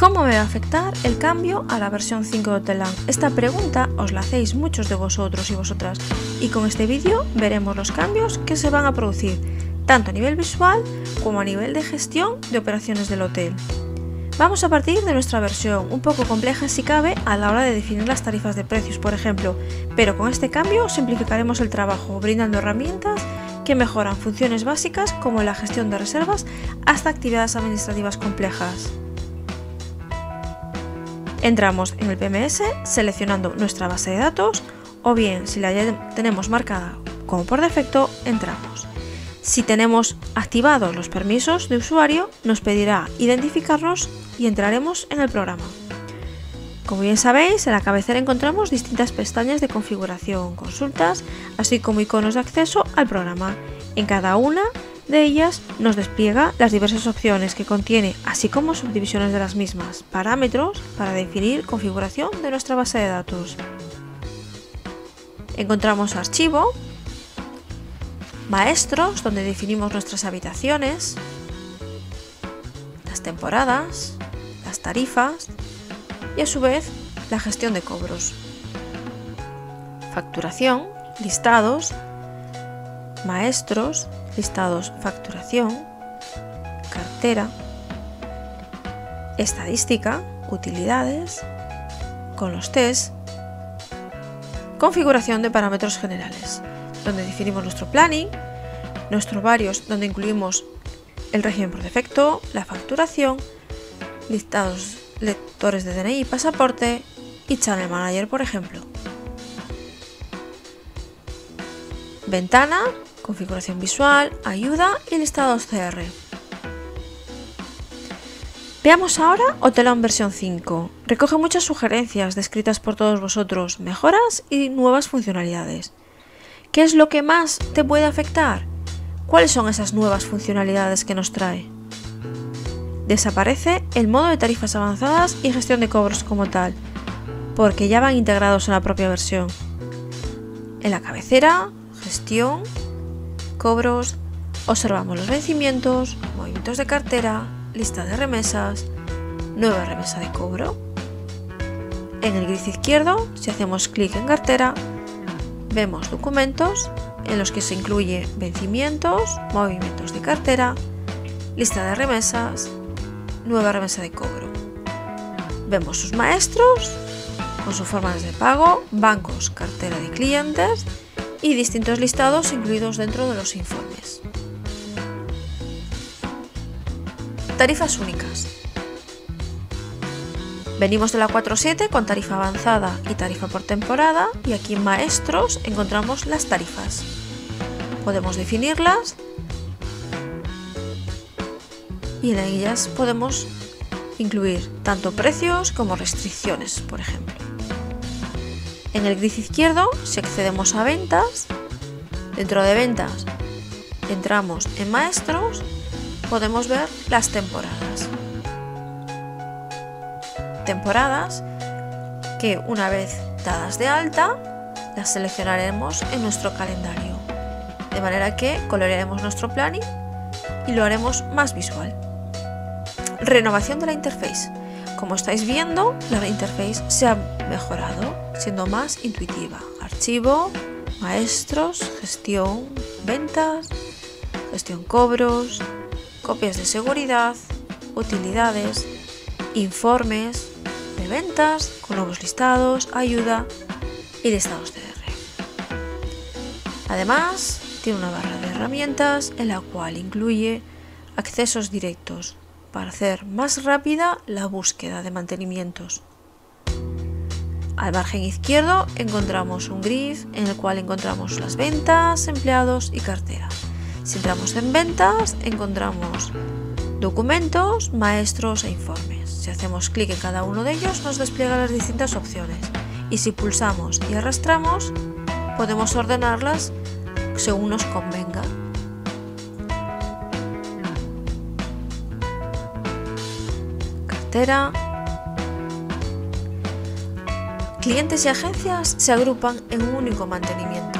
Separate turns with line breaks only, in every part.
¿Cómo me va a afectar el cambio a la versión 5 de Hoteland? Esta pregunta os la hacéis muchos de vosotros y vosotras, y con este vídeo veremos los cambios que se van a producir, tanto a nivel visual como a nivel de gestión de operaciones del hotel. Vamos a partir de nuestra versión, un poco compleja si cabe a la hora de definir las tarifas de precios, por ejemplo, pero con este cambio simplificaremos el trabajo, brindando herramientas que mejoran funciones básicas como la gestión de reservas hasta actividades administrativas complejas. Entramos en el PMS seleccionando nuestra base de datos o bien si la ya tenemos marcada como por defecto, entramos. Si tenemos activados los permisos de usuario, nos pedirá identificarnos y entraremos en el programa. Como bien sabéis, en la cabecera encontramos distintas pestañas de configuración, consultas, así como iconos de acceso al programa. En cada una de ellas nos despliega las diversas opciones que contiene, así como subdivisiones de las mismas, parámetros para definir configuración de nuestra base de datos. Encontramos archivo, maestros, donde definimos nuestras habitaciones, las temporadas, las tarifas y a su vez la gestión de cobros, facturación, listados, maestros, listados, facturación, cartera, estadística, utilidades, con los test, configuración de parámetros generales, donde definimos nuestro planning, nuestros varios, donde incluimos el régimen por defecto, la facturación, listados, lectores de DNI y pasaporte y Channel Manager, por ejemplo. Ventana, configuración visual, ayuda y listados CR. Veamos ahora Hoteland versión 5. Recoge muchas sugerencias descritas por todos vosotros, mejoras y nuevas funcionalidades. ¿Qué es lo que más te puede afectar? ¿Cuáles son esas nuevas funcionalidades que nos trae? Desaparece el modo de tarifas avanzadas y gestión de cobros como tal, porque ya van integrados en la propia versión. En la cabecera, gestión, cobros, observamos los vencimientos, movimientos de cartera, lista de remesas, nueva remesa de cobro. En el grid izquierdo, si hacemos clic en cartera, vemos documentos en los que se incluye vencimientos, movimientos de cartera, lista de remesas, nueva remesa de cobro. Vemos sus maestros con sus formas de pago, bancos, cartera de clientes y distintos listados incluidos dentro de los informes. Tarifas únicas. Venimos de la 4.7 con tarifa avanzada y tarifa por temporada y aquí en maestros encontramos las tarifas. Podemos definirlas y en ellas podemos incluir tanto precios como restricciones, por ejemplo. En el grid izquierdo, si accedemos a ventas, dentro de ventas entramos en maestros, podemos ver las temporadas. Temporadas que una vez dadas de alta, las seleccionaremos en nuestro calendario, de manera que colorearemos nuestro planning y lo haremos más visual. Renovación de la interface. Como estáis viendo, la interface se ha mejorado, siendo más intuitiva. Archivo, maestros, gestión, ventas, gestión cobros, copias de seguridad, utilidades, informes de ventas con nuevos listados, ayuda y listados CR. Además, tiene una barra de herramientas en la cual incluye accesos directos para hacer más rápida la búsqueda de mantenimientos. Al margen izquierdo encontramos un grid en el cual encontramos las ventas, empleados y cartera. Si entramos en ventas encontramos documentos, maestros e informes. Si hacemos clic en cada uno de ellos nos despliega las distintas opciones y si pulsamos y arrastramos podemos ordenarlas según nos convenga. Cartera. Clientes y agencias se agrupan en un único mantenimiento.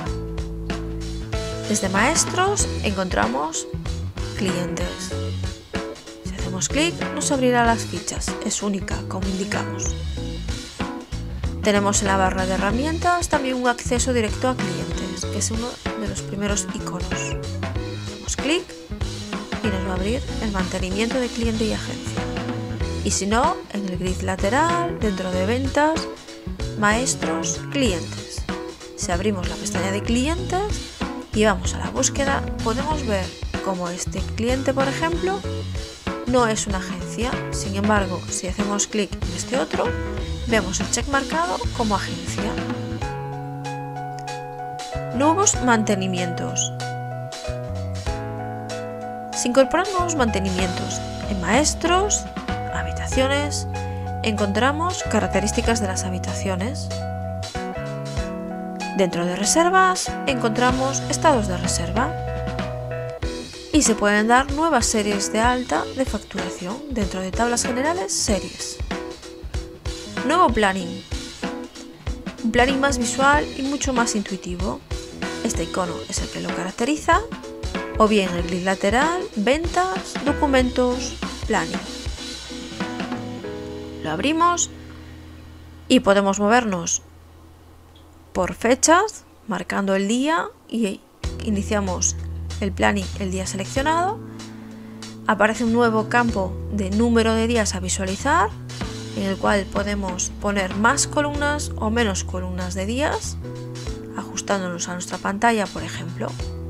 Desde maestros encontramos clientes. Si hacemos hacemos clic nos abrirá las fichas, es única como indicamos. Tenemos en la barra de herramientas también un acceso directo a clientes, que es uno de los primeros iconos. Hacemos clic y nos va a abrir el mantenimiento de cliente y agencia. Y si no, en el grid lateral, dentro de ventas, maestros, clientes. Si abrimos la pestaña de clientes y vamos a la búsqueda, podemos ver cómo este cliente, por ejemplo, no es una agencia. Sin embargo, si hacemos clic en este otro, vemos el check marcado como agencia. Nuevos mantenimientos. Se incorporan nuevos mantenimientos. En maestros, habitaciones, encontramos características de las habitaciones. Dentro de reservas, encontramos estados de reserva. Y se pueden dar nuevas series de alta de facturación. Dentro de tablas generales, series. Nuevo planning. Un planning más visual y mucho más intuitivo. Este icono es el que lo caracteriza. O bien el grid lateral, ventas, documentos, planning. Lo abrimos y podemos movernos por fechas, marcando el día y iniciamos el planning el día seleccionado. Aparece un nuevo campo de número de días a visualizar, en el cual podemos poner más columnas o menos columnas de días, ajustándonos a nuestra pantalla, por ejemplo.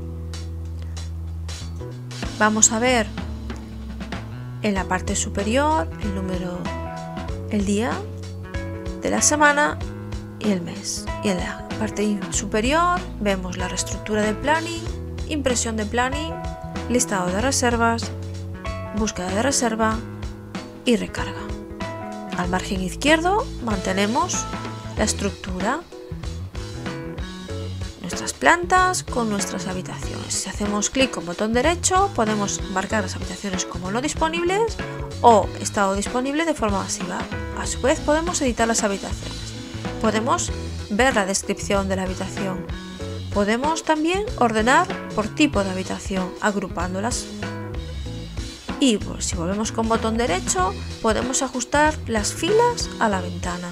Vamos a ver en la parte superior el número, el día de la semana y el mes. Y en la parte superior vemos la reestructura de planning, impresión de planning, listado de reservas, búsqueda de reserva y recarga. Al margen izquierdo mantenemos la estructura, nuestras plantas con nuestras habitaciones. Si hacemos clic con botón derecho podemos marcar las habitaciones como no disponibles o estado disponible de forma masiva. A su vez podemos editar las habitaciones. Podemos ver la descripción de la habitación. Podemos también ordenar por tipo de habitación, agrupándolas. Y si volvemos con botón derecho, podemos ajustar las filas a la ventana.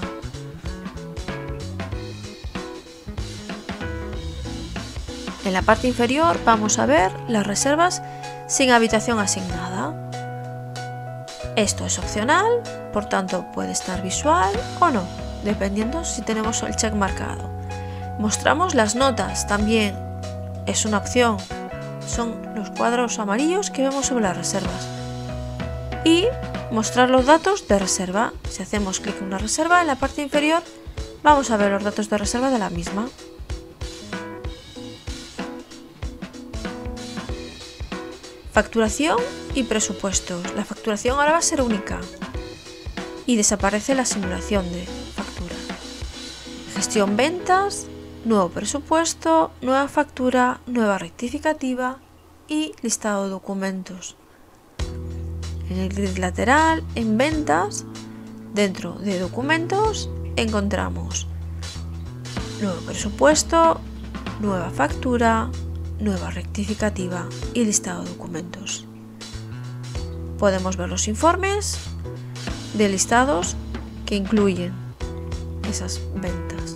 En la parte inferior vamos a ver las reservas sin habitación asignada. Esto es opcional, por tanto puede estar visual o no, dependiendo si tenemos el check marcado. Mostramos las notas, también es una opción, son los cuadros amarillos que vemos sobre las reservas. Y mostrar los datos de reserva. Si hacemos clic en una reserva, en la parte inferior vamos a ver los datos de reserva de la misma. Facturación y presupuestos. La facturación ahora va a ser única y desaparece la simulación de factura. Gestión ventas, nuevo presupuesto, nueva factura, nueva rectificativa y listado de documentos. En el grid lateral, en ventas, dentro de documentos, encontramos nuevo presupuesto, nueva factura, nueva rectificativa y listado de documentos. Podemos ver los informes de listados que incluyen esas ventas.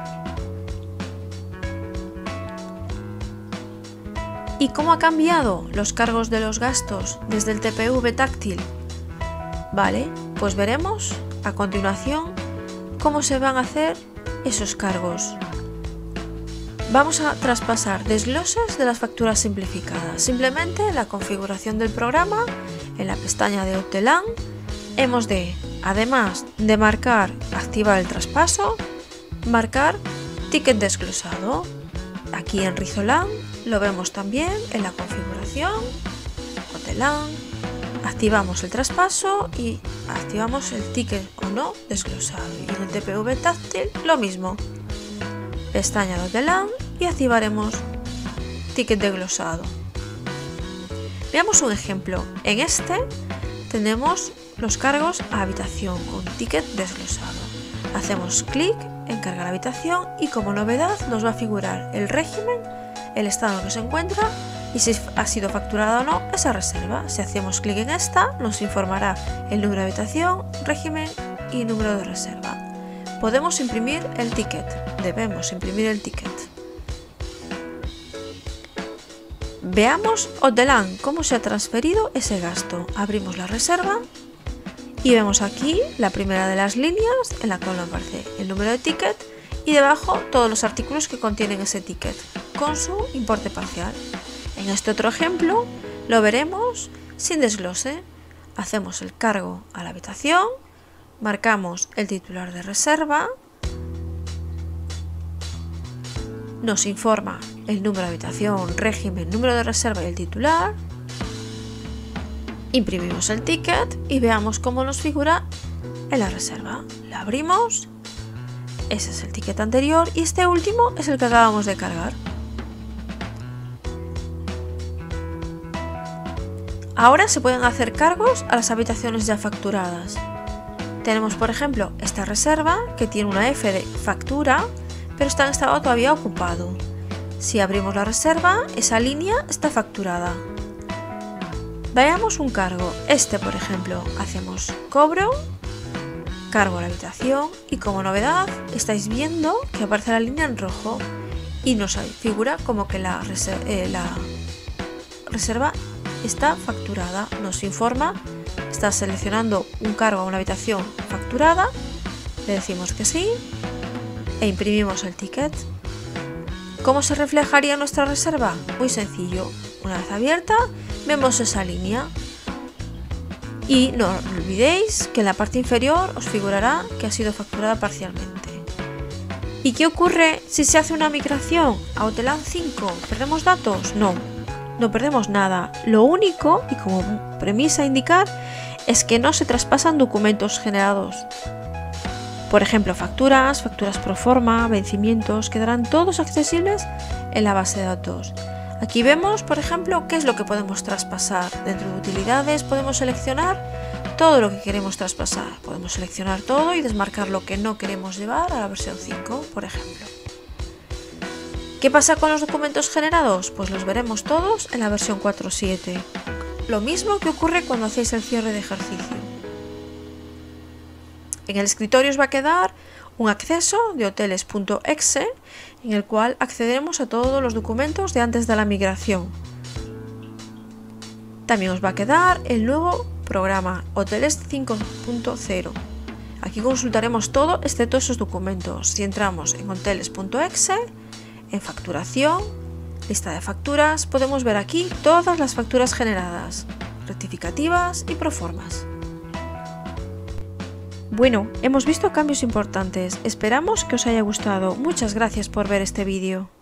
¿Y cómo ha cambiado los cargos de los gastos desde el TPV táctil? Vale, pues veremos a continuación cómo se van a hacer esos cargos. Vamos a traspasar desgloses de las facturas simplificadas. Simplemente en la configuración del programa, en la pestaña de Hotelan, hemos de, además de marcar activar el traspaso, marcar ticket desglosado. Aquí en Rizolan lo vemos también en la configuración, Hotelan, activamos el traspaso y activamos el ticket o no desglosado. Y en el TPV táctil lo mismo. Pestaña de Hotelan y activaremos ticket desglosado. Veamos un ejemplo. En este tenemos los cargos a habitación con ticket desglosado. Hacemos clic en cargar habitación y como novedad nos va a figurar el régimen, el estado en el que se encuentra y si ha sido facturada o no esa reserva. Si hacemos clic en esta, nos informará el número de habitación, régimen y número de reserva. Podemos imprimir el ticket. Debemos imprimir el ticket. Veamos Hoteland cómo se ha transferido ese gasto. Abrimos la reserva y vemos aquí la primera de las líneas en la cual aparece el número de ticket y debajo todos los artículos que contienen ese ticket con su importe parcial. En este otro ejemplo lo veremos sin desglose. Hacemos el cargo a la habitación, marcamos el titular de reserva, nos informa el número de habitación, régimen, número de reserva y el titular, imprimimos el ticket y veamos cómo nos figura en la reserva. La abrimos, ese es el ticket anterior y este último es el que acabamos de cargar. Ahora se pueden hacer cargos a las habitaciones ya facturadas. Tenemos por ejemplo esta reserva que tiene una F de factura, pero está en estado todavía ocupado. Si abrimos la reserva, esa línea está facturada. Veamos un cargo. Este por ejemplo, hacemos cobro, cargo a la habitación y como novedad estáis viendo que aparece la línea en rojo y nos figura como que la reserva está facturada. Nos informa, está seleccionando un cargo a una habitación facturada, le decimos que sí e imprimimos el ticket. ¿Cómo se reflejaría nuestra reserva? Muy sencillo, una vez abierta vemos esa línea y no olvidéis que en la parte inferior os figurará que ha sido facturada parcialmente. ¿Y qué ocurre si se hace una migración a Hoteland 5? ¿Perdemos datos? No perdemos nada. Lo único, y como premisa a indicar, es que no se traspasan documentos generados. Por ejemplo, facturas pro forma, vencimientos, quedarán todos accesibles en la base de datos. Aquí vemos, por ejemplo, qué es lo que podemos traspasar. Dentro de utilidades podemos seleccionar todo lo que queremos traspasar. Podemos seleccionar todo y desmarcar lo que no queremos llevar a la versión 5, por ejemplo. ¿Qué pasa con los documentos generados? Pues los veremos todos en la versión 4.7. Lo mismo que ocurre cuando hacéis el cierre de ejercicio. En el escritorio os va a quedar un acceso de hoteles.exe en el cual accederemos a todos los documentos de antes de la migración. También os va a quedar el nuevo programa Hoteles 5.0. Aquí consultaremos todo excepto esos documentos. Si entramos en hoteles.exe, en facturación, lista de facturas, podemos ver aquí todas las facturas generadas, rectificativas y proformas. Bueno, hemos visto cambios importantes. Esperamos que os haya gustado. Muchas gracias por ver este vídeo.